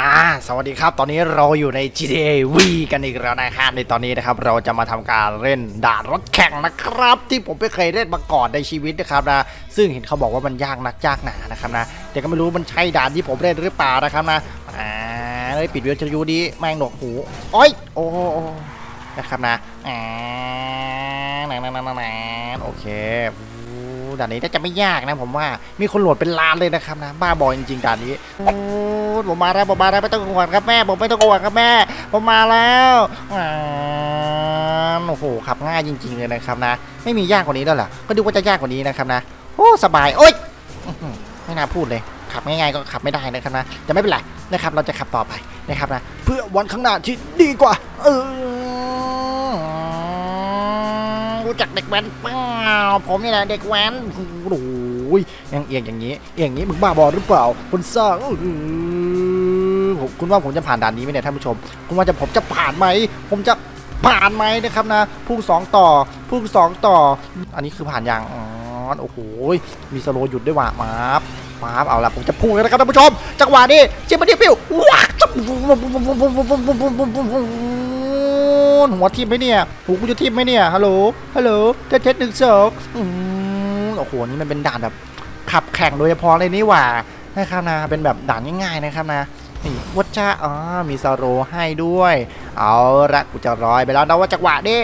สวัสดีครับตอนนี้เราอยู่ใน GTA V กันอีกแล้วนะครับในตอนนี้นะครับเราจะมาทำการเล่นด่านรถแข่งนะครับที่ผมไม่เคยเล่นมาก่อนในชีวิตนะครับนะซึ่งเห็นเขาบอกว่ามันยากนักยากหนานะครับนะแต่ก็ไม่รู้มันใช่ด่านที่ผมเล่นหรือเปล่านะครับนะเลยปิดวิทยุดีแม่งหนวกหูโอ้ยโอ้นะครับนะโอเคด่านนี้น่าจะไม่ยากนะผมว่ามีคนโหลดเป็นล้านเลยนะครับนะบ้าบอจริงๆด่านนี้ผมมาแล้วไม่ต้องห่วงครับแม่ผมไม่ต้องห่วงครับแม่ผมมาแล้วโอ้โหขับง่ายจริงๆเลยนะครับนะไม่มียากกว่านี้แล้วเหรอก็ดูว่าจะยากกว่านี้นะครับนะโอ้สบายโอ๊ยไม่น่าพูดเลยขับง่ายๆก็ขับไม่ได้นะครับนะแต่ไม่เป็นไรนะครับเราจะขับต่อไปนะครับนะเพื่อวันข้างหน้าที่ดีกว่ารู้จักเด็กแว้นเปล่าผมนี่แหละเด็กแว้นโอ้ยยังเอียงอย่างนี้มึงบ้าบอหรือเปล่าคนสร้างคุณว่าผมจะผ่านด่านนี้ไหมเนี่ยท่านผู้ชมคุณว่าผมจะผ่านไหมผมจะผ่านไหมนะครับนะพุ่ง2 ต่ออันนี้คือผ่านอย่างโอ้โหมีสโลหยุดด้วยว่ะมาเอาละผมจะพุ่งนะครับท่านผู้ชมจังหวะนี้เจ็บมาเดียวปิ้วว้าหัวทิ่มไหมเนี่ยหูกูจะทิ่มไหมเนี่ยฮัลโหลเทส1 2โอ้โหนี่มันเป็นด่านแบบขับแข่งโดยเฉพาะเลยนี่หว่านะครับนะเป็นแบบด่านง่ายๆนะครับนะนี่วัชชามีสโลให้ด้วยเอาละกูจะร้อยไปแล้วนะว่าจังหวะนี้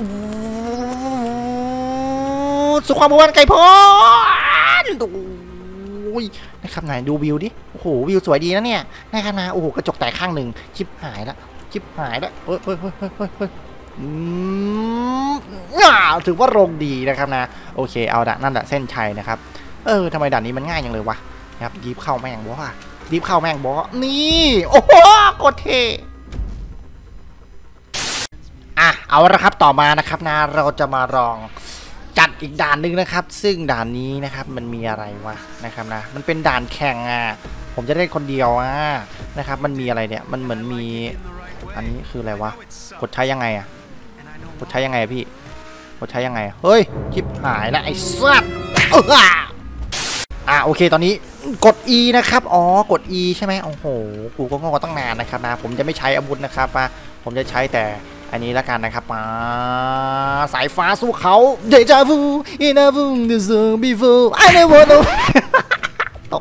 สุขความบันไก่พ้นนะครับไหนดูวิวดิโอ้โหวิวสวยดีนะเนี่ยนะครับนะโอ้โหกระจกแตกข้างหนึ่งชิบหายแล้วเฮ้ยถือว่าลงดีนะครับนะโอเคเอาละนั่นแหละเส้นชัยนะครับทำไมด่านนี้มันง่ายอย่างเลยวะครับดีบเข้าแม่งบอนี่โอ้โหโคตรเท่เอาละครับต่อมานะครับนะเราจะมาลองจัดอีกด่านหนึ่งนะครับซึ่งด่านนี้นะครับมันมีอะไรวะนะครับนะมันเป็นด่านแข่งผมจะเล่นคนเดียวนะครับมันมีอะไรเนี่ยมันเหมือนมีอันนี้คืออะไรวะกดใช้ยังไงกดใช้ยังไงพี่กดใช้ยังไงเฮ้ยชิบหายแล้วไอ้สัตว์โอเคตอนนี้กด E นะครับกด E ใช่ไหมโอ้โหกูก็งงตั้งนานนะครับนะผมจะไม่ใช้อาวุธนะครับผมจะใช้แต่อันนี้แล้วกันนะครับสายฟ้าสู้เขาเดจาวูอินาวูเดซบีฟูไอเนวโนตก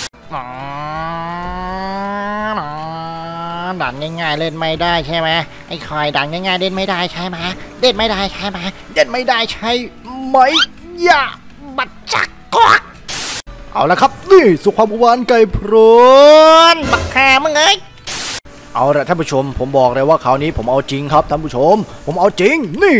ด่านง่ายๆเล่นไม่ได้ใช่ไหมไอ้คอยด่านง่ายๆเล่นไม่ได้ใช่ไหมเล่นไม่ได้ใช่ไหมอย่าบัดจักกอกเอาละครับนี่สุขความหวานไก่พรวนบักแคมึงเอ้ยเอาละท่านผู้ชมผมบอกเลยว่าคราวนี้ผมเอาจริงครับท่านผู้ชมผมเอาจริงนี่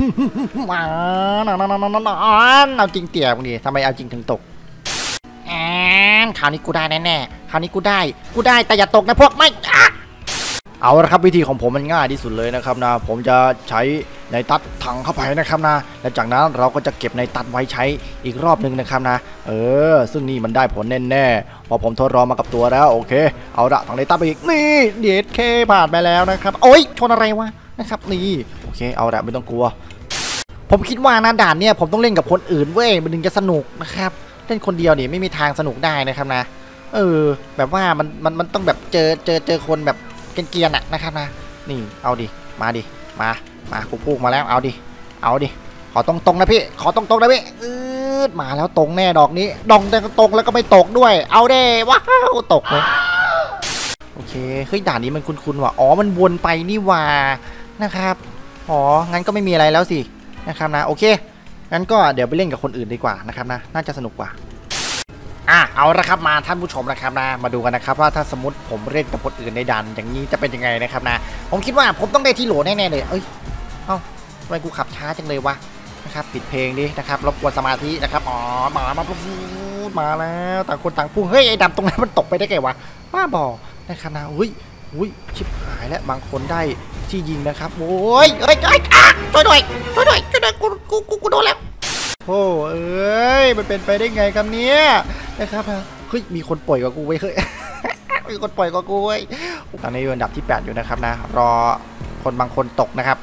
เอาจริงเตี่ยมึงดิทำไมเอาจริงถึงตกคราวนี้กูได้แน่คราวนี้กูได้แต่อย่าตกนะพวกไม่เอาละครับวิธีของผมมันง่ายที่สุดเลยนะครับนะผมจะใช้ในตัดถังเข้าไปนะครับนะและจากนั้นเราก็จะเก็บในตัดไว้ใช้อีกรอบนึงนะครับนะซึ่งนี่มันได้ผลแน่ๆพอผมทดลองมากับตัวแล้วโอเคเอาละถังในตัดไปอีกนี่เด็ดเคผ่านไปแล้วนะครับโอ๊ยชนอะไรวะนะครับนี่โอเคเอาละไม่ต้องกลัวผมคิดว่านะด่านเนี่ยผมต้องเล่นกับคนอื่นเว้ยมันถึงจะสนุกนะครับเล่นคนเดียวนี่ไม่มีทางสนุกได้นะครับนะแบบว่ามันต้องแบบเจอคนแบบเกรียนๆนะครับนะนี่เอาดิมากูพูกมาแล้วเอาดิขอตรงนะพี่นะพี่มาแล้วตรงแน่ดอกนี้ดองแต่ตรงแล้วก็ไม่ตกด้วยเอาเด้ว้าวตกเลยโอเคเฮ้ยด่านนี้มันคุ้นๆว่ะมันวนไปนี่ว่านะครับงั้นก็ไม่มีอะไรแล้วสินะครับนะโอเคงั้นก็เดี๋ยวไปเล่นกับคนอื่นดีกว่านะครับนะน่าจะสนุกกว่าเอาละครับมาท่านผู้ชมนะครับนะมาดูกันนะครับว่าถ้าสมมติผมเล่นกับคนอื่นในด่านอย่างนี้จะเป็นยังไงนะครับนะผมคิดว่าผมต้องได้ที่โหลแน่ๆเลยทำไมกูขับช้าจังเลยวะนะครับปิดเพลงดินะครับรบกวนสมาธินะครับมาแล้วต่างคนต่างพุ่งเฮ้ยไอ้ดำตรงนั้นมันตกไปได้ไงวะบ้าบอนะครับนะอุ้ยชิบหายแล้วบางคนได้ที่ยิงนะครับโอ้ยช่วยด้วยกูโดนแล้วมันเป็นไปได้ไงครับเนี้ยนะครับเฮ้ยมีคนปล่อยกับกูไว้เฮ้ยมีคนปล่อยกับกูไว้ตอนนี้อยู่อันดับที่8อยู่นะครับนะรอคนบางคนตกนะครับ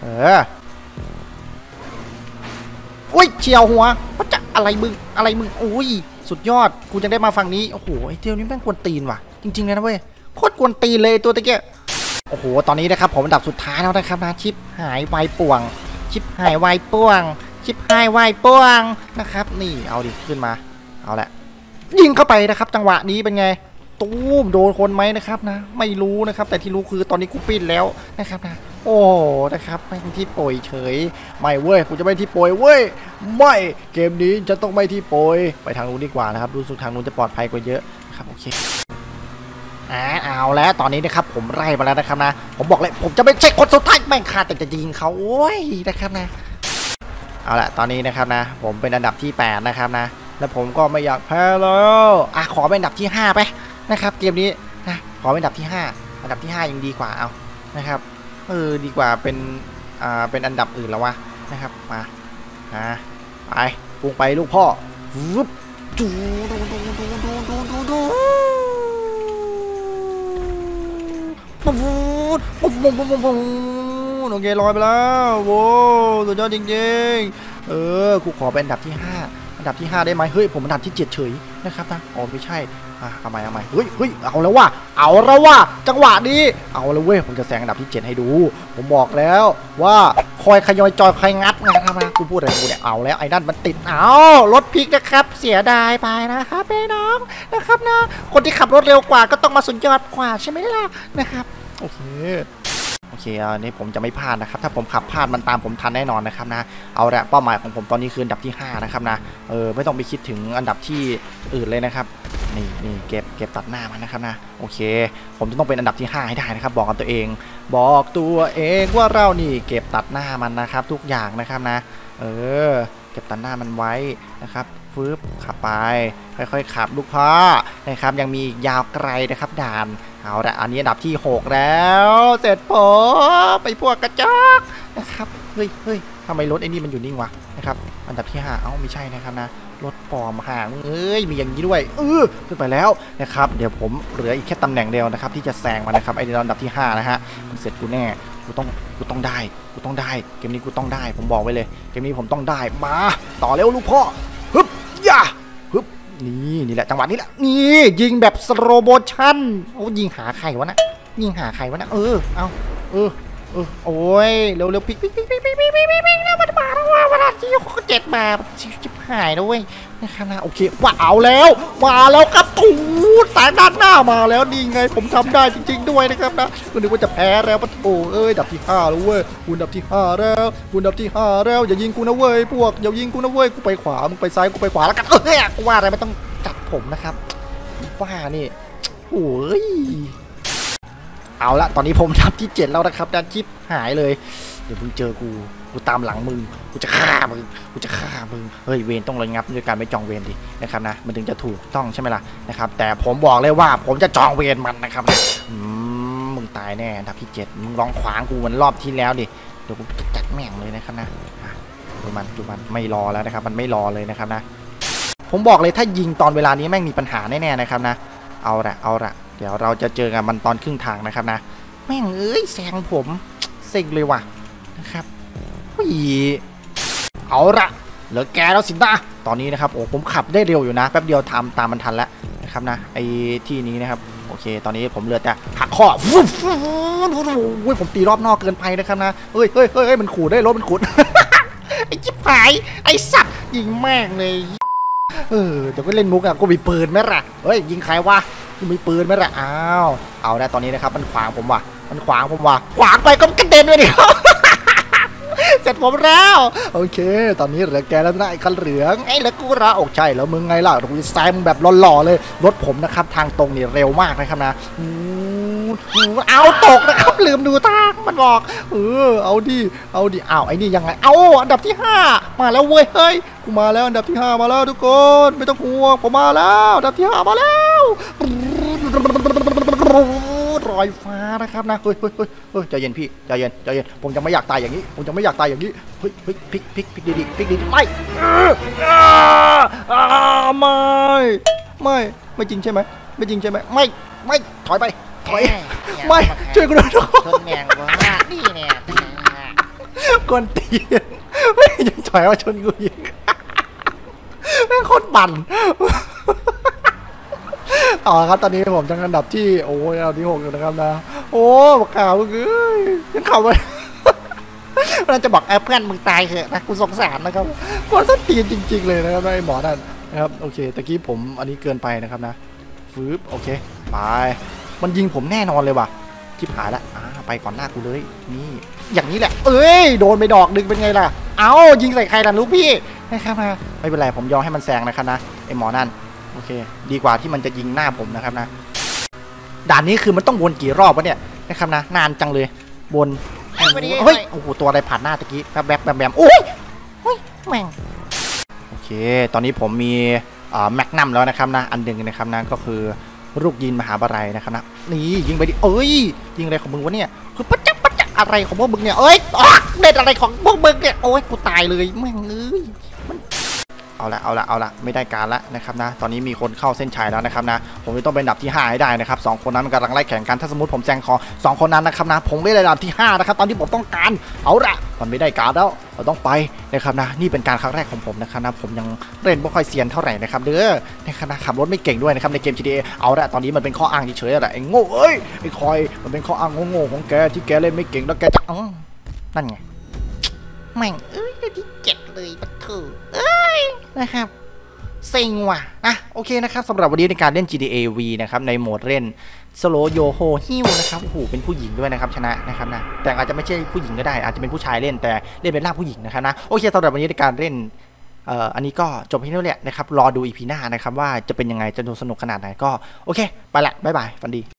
อุ้ยเฉียวหัวว่าจะอะไรมึงอุ้ยสุดยอดกูจะได้มาฝั่งนี้โอ้โหไอ้เที่ยวนี้แม่งควรตีนว่ะจริงๆเลยนะเว้ยโคตรกวนตีเลยตัวตะเกียโอ้โหตอนนี้นะครับผมอันดับสุดท้ายแล้วนะครับนะชิปหายวายป่วงชิปหายวายป่วงชิปหายวายป่วงนะครับนี่เอาดิขึ้นมาเอาแหละยิงเข้าไปนะครับจังหวะนี้เป็นไงตูมโดนคนไหมนะครับนะไม่รู้นะครับแต่ที่รู้คือตอนนี้กูปิ้นแล้วนะครับนะโอ้นะครับไม่ที่โปรยเฉยไม่เว้ยกูจะไม่ที่โปรยเว้ยไม่เกมนี้จะต้องไม่ที่โปรยไปทางนู้นดีกว่านะครับรู้สึกทางนู้นจะปลอดภัยกว่าเยอะนะครับโอเคเอาแล้วตอนนี้นะครับผมไล่มาแล้วนะครับนะผมบอกเลยผมจะไม่ใช่คนสุดท้ายแม่งขาดแต่จะยิงเขาโอ้ยนะครับนะเอาละตอนนี้นะครับนะผมเป็นอันดับที่8นะครับนะแล้วผมก็ไม่อยากแพ้แล้วขอเป็นอันดับที่5ไปนะครับเกมนี้นะขอเป็นอันดับที่5อันดับที่5ยังดีกว่าเอานะครับดีกว่าเป็นอันดับอื่นแล้ววะนะครับมาไปพุ่งไปลูกพ่อวุบดูโอเคลอยไปแล้วโว้สุดยอดจริงๆกูขอเป็นอันดับที่5อันดับที่5ได้ไหมเฮ้ยผมอันดับที่7เฉยนะครับนะอ๋อไม่ใช่เอาใหม่เฮ้ยเอาแล้วว่าจังหวะนี้เอาแล้วเว้ยผมจะแซงอันดับที่7ให้ดูผมบอกแล้วว่าคอยขยอยจอยคอยงัดนะครับนะกูพูดอะไรกูเนี่ยเอาแล้วไอ้นั่นมันติดรถพลิกนะครับเสียดายไปนะครับพี่น้องนะครับนะคนที่ขับรถเร็วกว่าก็ต้องมาสุดยอดกว่าใช่ไหมล่ะนะครับโอเคอันนี้ผมจะไม่พลาดนะครับถ้าผมขับพลาดมันตามผมทันแน่นอนนะครับนะเอาละเป้าหมายของผมตอนนี้คืออันดับที่5นะครับนะไม่ต้องไปคิดถึงอันดับที่อื่นเลยนะครับนี่เก็บตัดหน้ามันนะครับนะโอเคผมจะต้องเป็นอันดับที่5ให้ได้นะครับบอกกับตัวเองว่าเรานี่เก็บตัดหน้ามันนะครับทุกอย่างนะครับนะเก็บตัดหน้ามันไว้นะครับฟื้บขับไปค่อยๆขับลูกพ่อนะครับยังมียาวไกลนะครับด่านเอาละอันนี้อันดับที่6แล้วเสร็จผมไปพวกกระจอกนะครับเฮ้ยทำไมรถไอ้นี่มันอยู่นิ่งวะนะครับอันดับที่5ไม่ใช่นะครับนะรถปลอมห่างมีอย่างนี้ด้วยขึ้นไปแล้วนะครับเดี๋ยวผมเหลืออีกแค่ตำแหน่งเดียวนะครับที่จะแซงมันนะครับไอ้อันดับที่5นะฮะมันเสร็จกูแน่กูต้องได้เกมนี้กูต้องได้ผมบอกไว้เลยเกมนี้ผมต้องได้มาต่อเร็วลูกพ่อฮึบนี่แหละจังหวะนี้แหละนี่ยิงแบบสโลโมชั่นยิงหาใครวะนะโอ้ยเร็วพลิกแล้วมันมาแล้วว่าวันที่7มาชิบหายแล้วเว้ยนะครับนะโอเคว่าเอาแล้วมาแล้วครับถูสายด้านหน้ามาแล้วนี่ไงผมทำได้จริงๆด้วยนะครับนะก็นึกว่าจะแพ้แล้วปะโถดับที่5แล้วเว้ยคุณดับที่5แล้วอย่ายิงกูนะเว้ยพวกอย่ายิงกูนะเว้ยกูไปขวามึงไปซ้ายกูไปขวาแล้วกันกูว่าอะไรไม่ต้องจับผมนะครับว่านี่โอ้ยเอาละตอนนี้ผมดับที่7แล้วนะครับดันชิปหายเลยเดี๋ยวมึงเจอกูตามหลังมึงกูจะฆ่ามึงเฮ้ยเวรต้องระงับด้วยการไม่จองเวรดินะครับนะมันถึงจะถูกต้องใช่ไหมล่ะนะครับแต่ผมบอกเลยว่าผมจะจองเวรมันนะครับนะมึงตายแน่ดับที่7มึงลองขวางกูเหมือนรอบที่แล้วดิเดี๋ยวกูจัดแม่งเลยนะครับนะดูมันไม่รอแล้วนะครับมันไม่รอเลยนะครับนะผมบอกเลยถ้ายิงตอนเวลานี้แม่งมีปัญหาแน่ๆนะครับนะเอาละเดี๋ยวเราจะเจอกันมันตอนครึ่งทางนะครับนะแม่งแซงผมเซ็งเลยว่ะนะครับเอาละเหลือแกแล้วสินะตอนนี้นะครับผมขับได้เร็วอยู่นะแป๊บเดียวทำตามมันทันแล้วนะครับนะไอ้ที่นี้นะครับโอเคตอนนี้ผมเหลือแต่หักข้อผมตีรอบนอกเกินไปนะครับนะเฮ้ยมันขูดได้รถมันขูด ไอ้จิ๊บหายไอ้สัตว์ยิงแม่งเลยเดี๋ยวก็เล่นมุกกูมีปืนไหมล่ะเฮ้ยยิงใครวะกูมีปืนไหมล่ะเอาได้ตอนนี้นะครับมันขวางผมว่ะขวางไปก็กระเด็นไปดิ เสร็จผมแล้วโอเคตอนนี้เหลือแกแล้วนะไอ้คันเหลืองไอ้แล้วกูระอกใช่แล้วมึงไงล่ะกูจะแซงแบบหล่อๆเลยรถผมนะครับทางตรงนี่เร็วมากนะครับนะเอาตกนะครับลืมดูทางมันบอกเอาดิไอ้นี่ยังไงอันดับที่5มาแล้วเว้ยเฮ้ยกูมาแล้วอันดับที่5มาแล้วทุกคนไม่ต้องห่วงผมมาแล้วอันดับที่5มาแล้วรอยฟ้านะครับนะเฮ้ยใจเย็นพี่ใจเย็นผมจะไม่อยากตายอย่างนี้เฮ้ยพลิกดีไม่ไม่จริงใช่ไหมไม่ถอยไม่ช่วยกูด้วยชนแมงวะนี่เนี่ยกวนตีนไม่ยังถอยว่าชนกูอีกแม่งโคตรปั่นเอาละครับตอนนี้ผมยังอันดับที่โอ้ยอันดับที่6อยู่นะครับนะโอ้ข่าวเอ้ยยังข่าวมันเราจะบอกเพื่อนมึงตายเถอะนะกูสงสารนะครับกูต้นตีนจริงๆเลยนะครับไอ้หมอนั่นนะครับโอเคตะกี้ผมอันนี้เกินไปนะครับนะฟืบโอเคไปมันยิงผมแน่นอนเลยว่ะชิบหายละไปก่อนหน้ากูเลยนี่อย่างนี้แหละเอ้ยโดนไปดอกดึงเป็นไงล่ะเอายิงใส่ใครล่ะลูกพี่นะครับนะไม่เป็นไรผมยอมให้มันแซงนะครับนะไอ้หมอนั่นโอเคดีกว่าที่มันจะยิงหน้าผมนะครับนะด่านนี้คือมันต้องวนกี่รอบวะเนี่ยนะครับนะนานจังเลยวนเฮ้ยโอ้โหตัวอะไรผ่านหน้าตะกี้แบมโอ้ยแม่งโอเคตอนนี้ผมมีแมกนัมแล้วนะครับนะอันหนึ่งนะครับนะก็คือลูกยิงมหาบาลัยนะครับนะนี่ยิงไปดิเอ้ยยิงอะไรของมึงวะเนี่ยคือปัจจักอะไรของพวกมึงเนี่ยเอ้ยเด็ดอะไรของพวกมึงเนี่ยโอ้ยกูตายเลยแม่งเอ้ยเอาละไม่ได้การละนะครับนะตอนนี้มีคนเข้าเส้นชัยแล้วนะครับนะผมจะต้องเป็นอันดับที่5ให้ได้นะครับ2คนนั้นมันกำลังไล่แข่งกันถ้าสมมติผมแซงคอ2คนนั้นนะครับนะผมไม่ได้อันดับที่5นะครับตอนที่ผมต้องการเอาละมันไม่ได้การแล้วเราต้องไปนะครับนะนี่เป็นการครั้งแรกของผมนะครับนะผมยังเล่นไม่ค่อยเซียนเท่าไหร่นะครับเด้อนะครับนะขับรถไม่เก่งด้วยนะครับในเกม GTA เอาละตอนนี้มันเป็นข้ออ้างเฉยๆแหละไอ้โง่เอ้ยไอ้คอยมันเป็นข้ออ้างโง่ๆของแกที่แกเล่นไม่เก่งแล้วแกจะนั่นไงแม่งที่7เลยปะเถอะนะครับเซ็งว่ะโอเคนะครับสำหรับวันนี้ในการเล่น GTA V นะครับในโหมดเล่น Slow Yoho Hill นะครับโอ้โหเป็นผู้หญิงด้วยนะครับชนะนะครับนะแต่อาจจะไม่ใช่ผู้หญิงก็ได้อาจจะเป็นผู้ชายเล่นแต่เล่นเป็นร่างผู้หญิงนะครับนะโอเคสำหรับวันนี้ในการเล่นอันนี้ก็จบเพียงเท่านี้นะครับรอดู EP หน้านะครับว่าจะเป็นยังไงจะดูสนุกขนาดไหนก็โอเคไปละบ๊ายบายฝันดี